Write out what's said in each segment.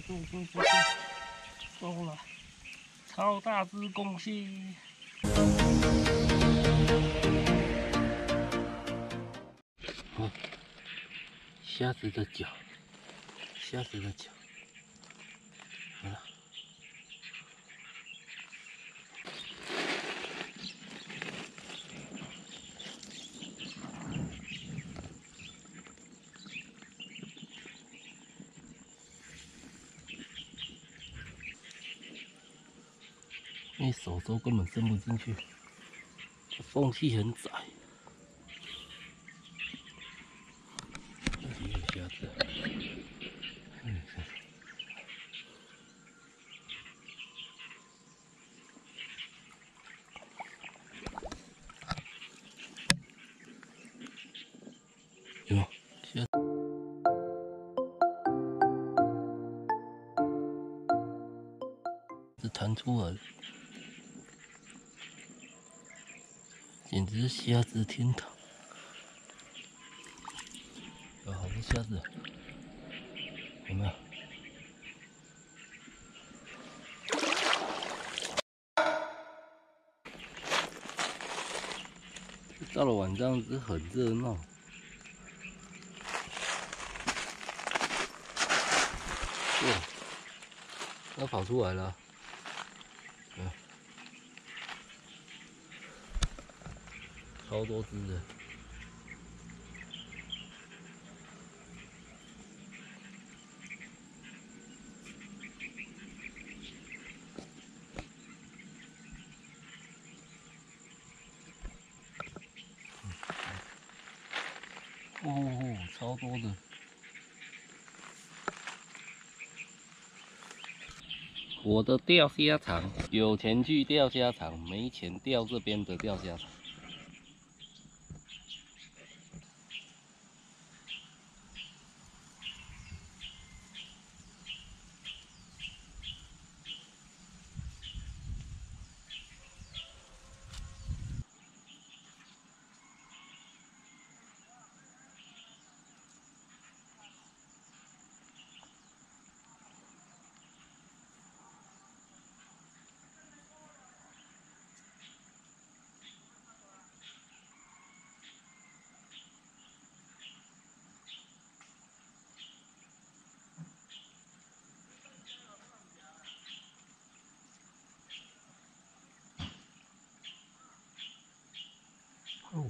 住，够了，超大只公蟹。哦，虾子的脚，好了。 因为手肘根本伸不进去，缝隙很窄。这里有虾子，有虾子弹出来了。 简直是虾子天堂！有好多虾子，有没有？到了晚上是很热闹。哇，它跑出来了！超多只的。 哦，超多的！我的钓虾场，有钱去钓虾场，没钱钓这边的钓虾场。哦，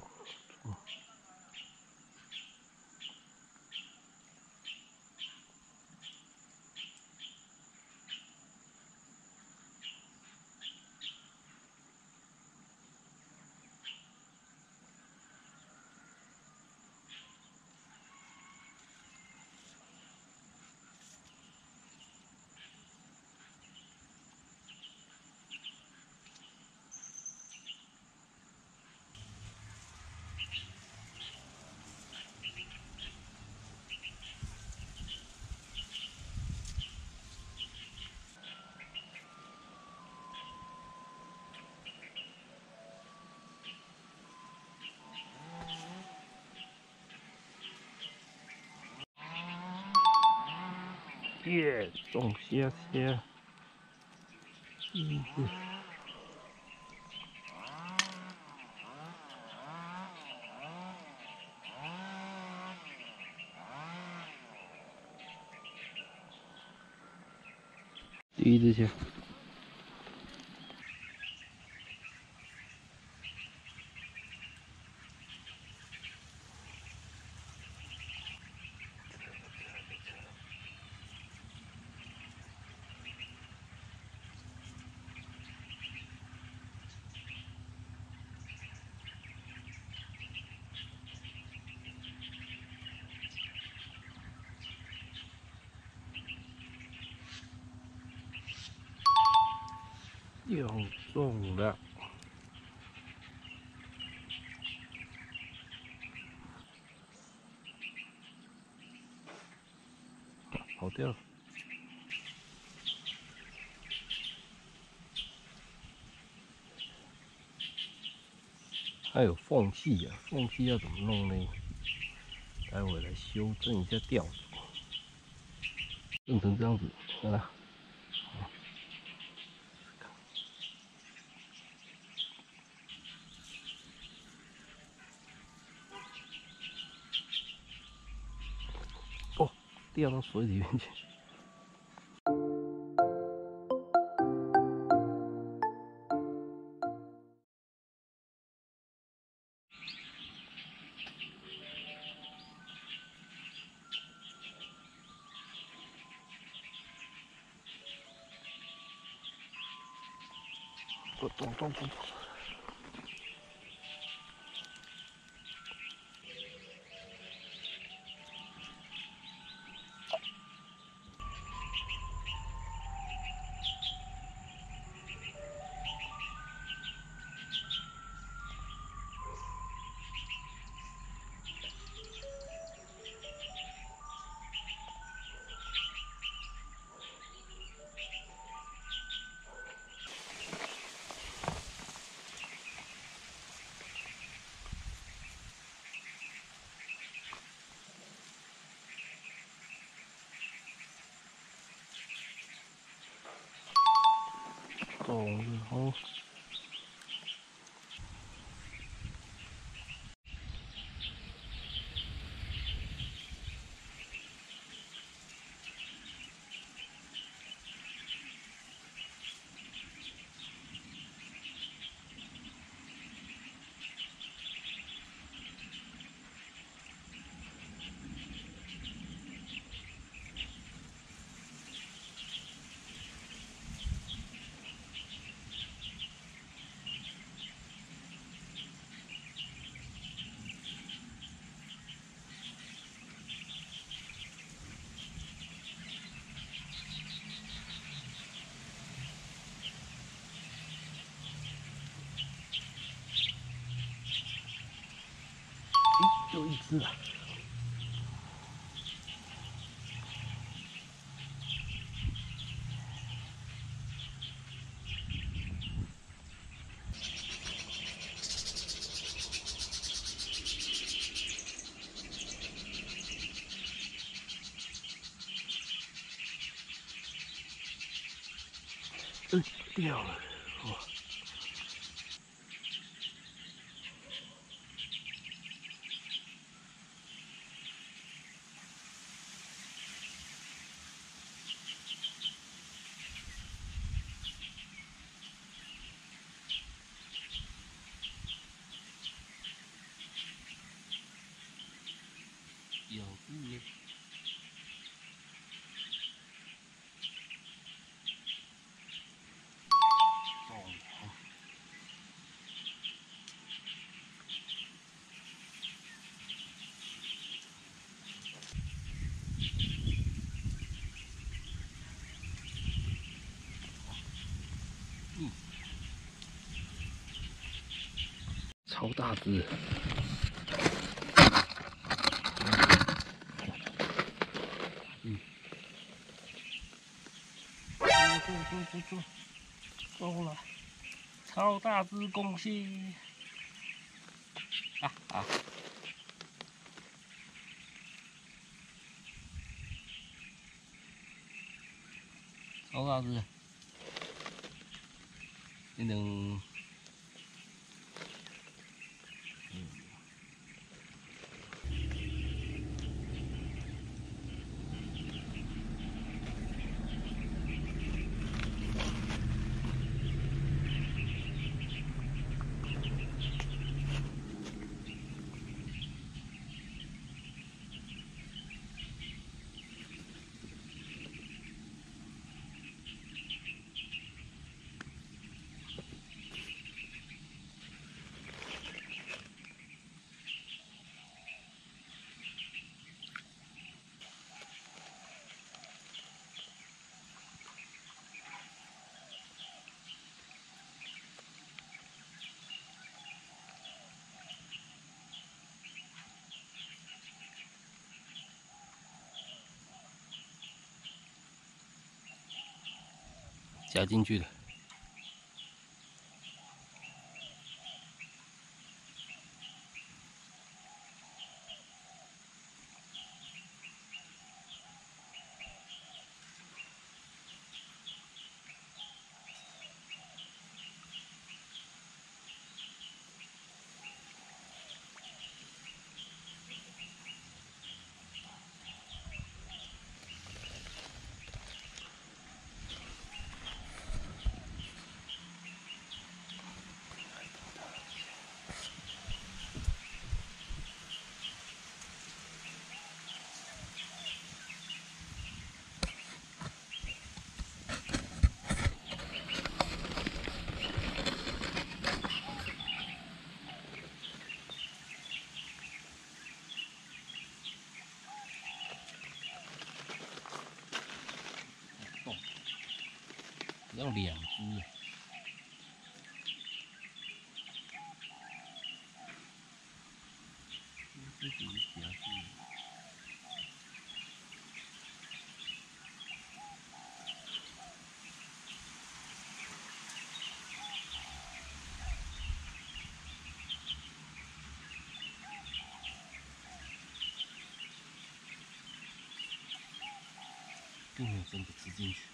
耶，中虾！第一只虾。又中了，跑掉了。还有缝隙啊，缝隙要怎么弄呢？待会来修正一下钓子。 弄成这样子，看到？哦，掉到水里面去。咚！然后就一只了。掉了，哇！有鱼。超大只！中了！超大只公蟹！超大只！你能？加进去了。 要2只。这只是夹住。并没有真的吃进去。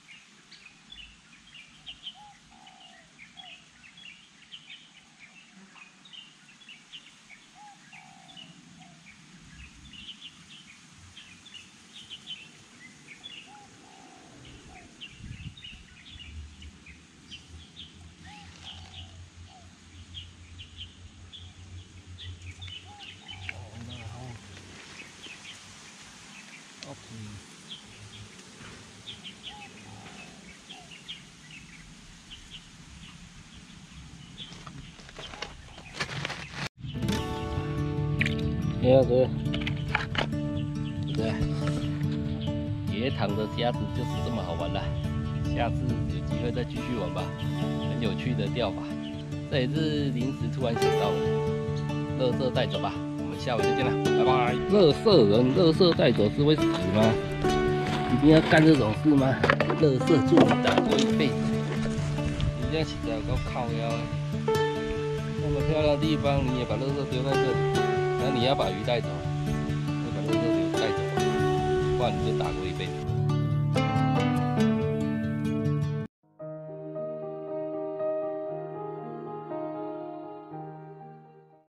你看这，对，野塘的虾子就是这么好玩了。下次有机会再继续玩吧，很有趣的钓法。这也是临时突然想到的，垃圾带走吧，我们下回再见了，拜拜。垃圾人，垃圾带走是会死吗？一定要干这种事吗？垃圾助你打过一辈子，你这样起来有够靠腰啊！那么漂亮的地方，你也把垃圾丢在这里。 那你要把鱼带走，你把垃圾带走，不然你就打过一辈子。